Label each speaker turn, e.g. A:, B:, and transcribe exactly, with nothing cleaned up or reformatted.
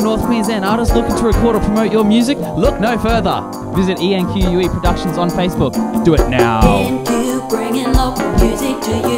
A: North Queensland artist looking to record or promote your music? Look no further. Visit E N Q U E Productions on Facebook. Do it now.
B: E N Q bringing local music to you.